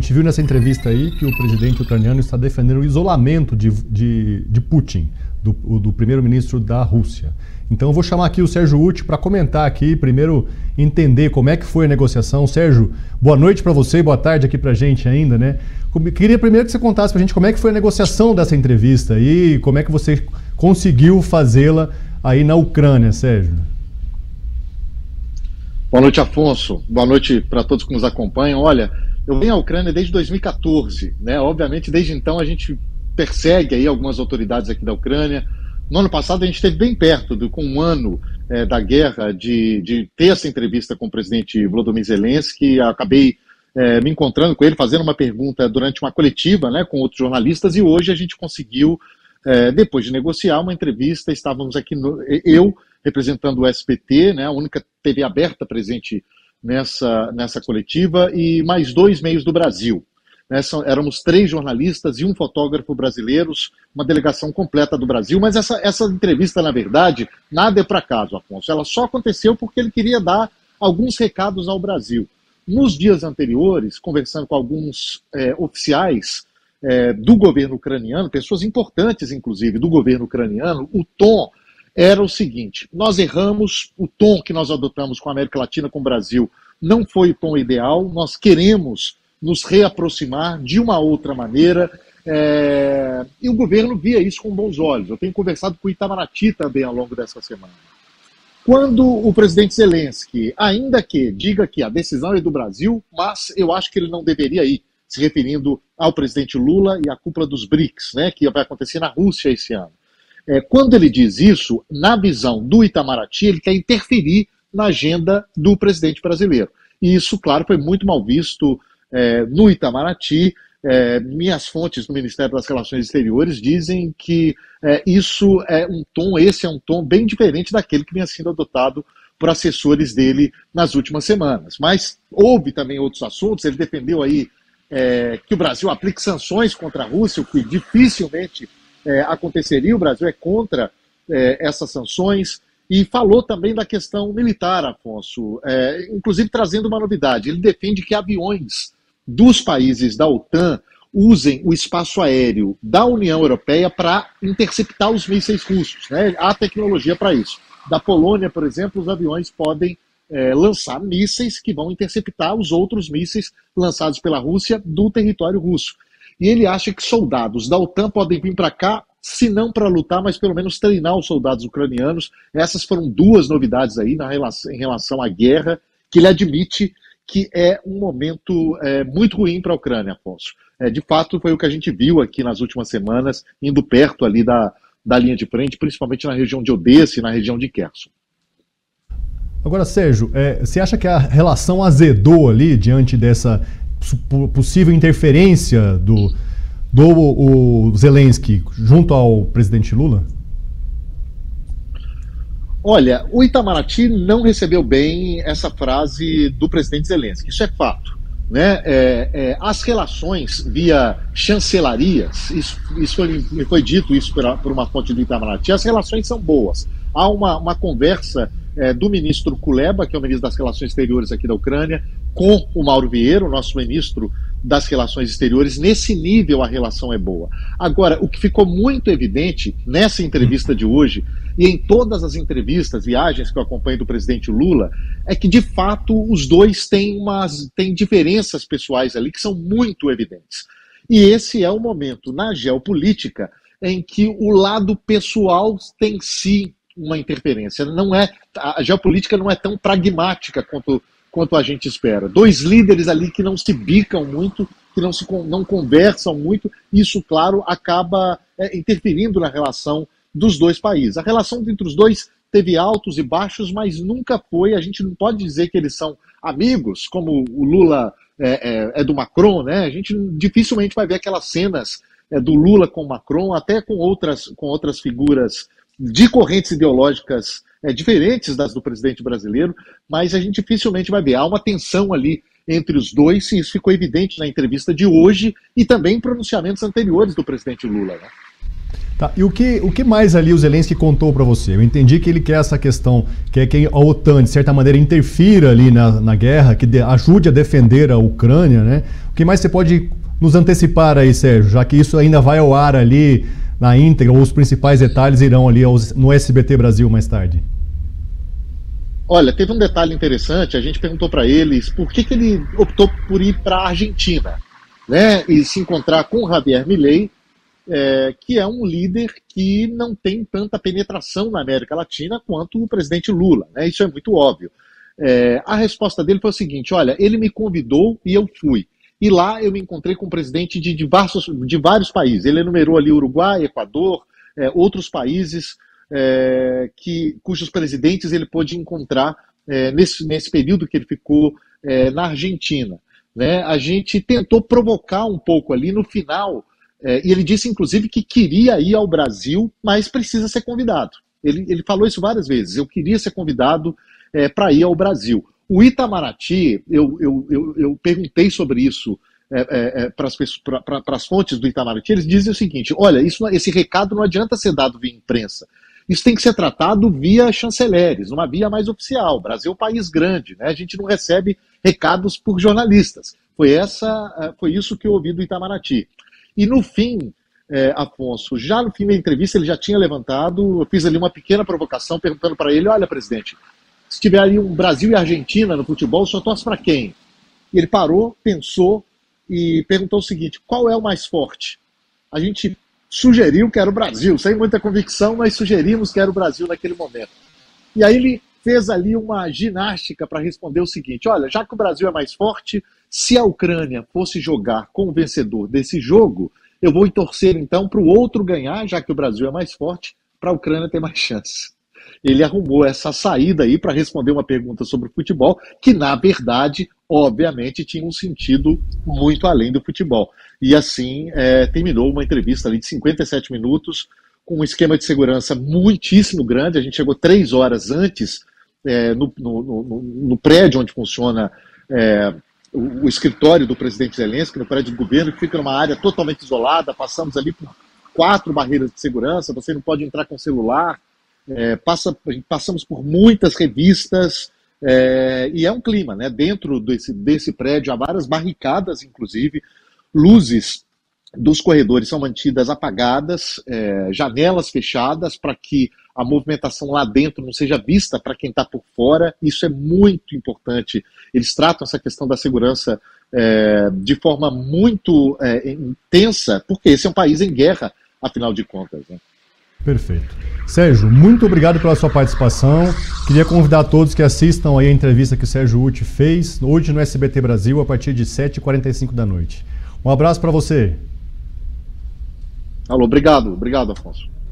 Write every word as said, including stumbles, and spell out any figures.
gente viu nessa entrevista aí que o presidente ucraniano está defendendo o isolamento de, de, de Putin, do, do primeiro-ministro da Rússia. Então eu vou chamar aqui o Sérgio Utti para comentar aqui, primeiro entender como é que foi a negociação. Sérgio, boa noite para você e boa tarde aqui para a gente ainda, né? Queria primeiro que você contasse para a gente como é que foi a negociação dessa entrevista e como é que você conseguiu fazê-la aí na Ucrânia, Sérgio. Boa noite, Afonso. Boa noite para todos que nos acompanham. Olha, eu venho à Ucrânia desde dois mil e quatorze, né? Obviamente, desde então a gente persegue aí algumas autoridades aqui da Ucrânia. No ano passado a gente esteve bem perto, do, com um ano é, da guerra, de, de ter essa entrevista com o presidente Volodymyr Zelensky. Acabei é, me encontrando com ele, fazendo uma pergunta durante uma coletiva, né, com outros jornalistas, e hoje a gente conseguiu, é, depois de negociar uma entrevista, estávamos aqui, no, eu representando o S B T, né, a única T V aberta presente nessa, nessa coletiva, e mais dois meios do Brasil. Né, são, éramos três jornalistas e um fotógrafo brasileiros, uma delegação completa do Brasil, mas essa, essa entrevista, na verdade, nada é por acaso, Afonso. Ela só aconteceu porque ele queria dar alguns recados ao Brasil. Nos dias anteriores, conversando com alguns é, oficiais é, do governo ucraniano, pessoas importantes, inclusive, do governo ucraniano, o tom era o seguinte: nós erramos, o tom que nós adotamos com a América Latina, com o Brasil, não foi o tom ideal, nós queremos nos reaproximar de uma outra maneira, é... e o governo via isso com bons olhos. Eu tenho conversado com o Itamaraty também ao longo dessa semana. Quando o presidente Zelensky, ainda que diga que a decisão é do Brasil, mas eu acho que ele não deveria ir, se referindo ao presidente Lula e à cúpula dos BRICS, né, que vai acontecer na Rússia esse ano. É, quando ele diz isso, na visão do Itamaraty, ele quer interferir na agenda do presidente brasileiro. E isso, claro, foi muito mal visto É, no Itamaraty. É, minhas fontes do Ministério das Relações Exteriores dizem que é, isso é um tom, esse é um tom bem diferente daquele que vinha sendo adotado por assessores dele nas últimas semanas. Mas houve também outros assuntos. Ele defendeu aí é, que o Brasil aplique sanções contra a Rússia, o que dificilmente é, aconteceria. O Brasil é contra é, essas sanções. E falou também da questão militar, Afonso, é, inclusive trazendo uma novidade. Ele defende que aviões dos países da OTAN usem o espaço aéreo da União Europeia para interceptar os mísseis russos, né? Há tecnologia para isso. Da Polônia, por exemplo, os aviões podem é, lançar mísseis que vão interceptar os outros mísseis lançados pela Rússia do território russo. E ele acha que soldados da OTAN podem vir para cá, se não para lutar, mas pelo menos treinar os soldados ucranianos. Essas foram duas novidades aí na relação, em relação à guerra, que ele admite que é um momento é, muito ruim para a Ucrânia, Afonso. É, de fato, foi o que a gente viu aqui nas últimas semanas, indo perto ali da, da linha de frente, principalmente na região de Odessa e na região de Kherson. Agora, Sérgio, é, você acha que a relação azedou ali diante dessa possível interferência do, do o Zelensky junto ao presidente Lula? Olha, o Itamaraty não recebeu bem essa frase do presidente Zelensky, isso é fato. Né? É, é, as relações via chancelarias, isso, isso foi, me foi dito isso por, por uma fonte do Itamaraty, as relações são boas. Há uma, uma conversa é, do ministro Kuleba, que é o ministro das Relações Exteriores aqui da Ucrânia, com o Mauro Vieira, o nosso ministro das Relações Exteriores. Nesse nível a relação é boa. Agora, o que ficou muito evidente nessa entrevista de hoje, e em todas as entrevistas, viagens que eu acompanho do presidente Lula, é que de fato os dois têm, umas, têm diferenças pessoais ali que são muito evidentes. E esse é o momento na geopolítica em que o lado pessoal tem sim uma interferência. Não é, a geopolítica não é tão pragmática quanto quanto a gente espera. Dois líderes ali que não se bicam muito, que não, se, não conversam muito, isso, claro, acaba é, interferindo na relação dos dois países. A relação entre os dois teve altos e baixos, mas nunca foi, a gente não pode dizer que eles são amigos, como o Lula é, é, é do Macron, né? A gente dificilmente vai ver aquelas cenas é, do Lula com o Macron, até com outras, com outras figuras de correntes ideológicas é, diferentes das do presidente brasileiro, mas a gente dificilmente vai ver. Há uma tensão ali entre os dois, e isso ficou evidente na entrevista de hoje e também em pronunciamentos anteriores do presidente Lula, né? Tá, e o que, o que mais ali o Zelensky contou para você? Eu entendi que ele quer essa questão, quer que a OTAN, de certa maneira, interfira ali na, na guerra, que de, ajude a defender a Ucrânia, né? O que mais você pode nos antecipar aí, Sérgio, já que isso ainda vai ao ar ali na íntegra, ou os principais detalhes irão ali aos, no S B T Brasil mais tarde? Olha, teve um detalhe interessante, a gente perguntou para eles por que, que ele optou por ir para a Argentina, né? E se encontrar com Javier Milei, É, que é um líder que não tem tanta penetração na América Latina quanto o presidente Lula, né? Isso é muito óbvio. É, a resposta dele foi o seguinte: olha, ele me convidou e eu fui. E lá eu me encontrei com o presidente de, diversos, de vários países. Ele enumerou ali Uruguai, Equador, é, outros países é, que, cujos presidentes ele pôde encontrar é, nesse, nesse período que ele ficou é, na Argentina, né? A gente tentou provocar um pouco ali no final. É, e ele disse, inclusive, que queria ir ao Brasil, mas precisa ser convidado. Ele, ele falou isso várias vezes. Eu queria ser convidado é, para ir ao Brasil. O Itamaraty, eu, eu, eu, eu perguntei sobre isso é, é, para as fontes do Itamaraty. Eles dizem o seguinte: olha, isso, esse recado não adianta ser dado via imprensa. Isso tem que ser tratado via chanceleres, numa via mais oficial. O Brasil é um país grande, né? A gente não recebe recados por jornalistas. Foi, essa, foi isso que eu ouvi do Itamaraty. E no fim, é, Afonso, já no fim da entrevista ele já tinha levantado, eu fiz ali uma pequena provocação perguntando para ele: olha, presidente, se tiver ali um Brasil e Argentina no futebol, o senhor torce para quem? E ele parou, pensou e perguntou o seguinte: qual é o mais forte? A gente sugeriu que era o Brasil, sem muita convicção, mas sugerimos que era o Brasil naquele momento. E aí ele fez ali uma ginástica para responder o seguinte: olha, já que o Brasil é mais forte, se a Ucrânia fosse jogar com o vencedor desse jogo, eu vou torcer então para o outro ganhar, já que o Brasil é mais forte, para a Ucrânia ter mais chance. Ele arrumou essa saída aí para responder uma pergunta sobre futebol, que na verdade, obviamente, tinha um sentido muito além do futebol. E assim é, terminou uma entrevista ali de cinquenta e sete minutos, com um esquema de segurança muitíssimo grande. A gente chegou três horas antes é, no, no, no, no prédio onde funciona é, o, o escritório do presidente Zelensky, no prédio do governo, que fica numa área totalmente isolada. Passamos ali por quatro barreiras de segurança, você não pode entrar com celular, é, passa, passamos por muitas revistas, é, e é um clima, né? Dentro desse, desse prédio há várias barricadas, inclusive, luzes dos corredores são mantidas apagadas, é, janelas fechadas para que a movimentação lá dentro não seja vista para quem está por fora. Isso é muito importante. Eles tratam essa questão da segurança é, de forma muito é, intensa, porque esse é um país em guerra, afinal de contas, né? Perfeito. Sérgio, muito obrigado pela sua participação. Queria convidar todos que assistam aí a entrevista que o Sérgio Utti fez hoje no S B T Brasil a partir de sete e quarenta e cinco da noite. Um abraço para você. Alô, obrigado. Obrigado, Afonso.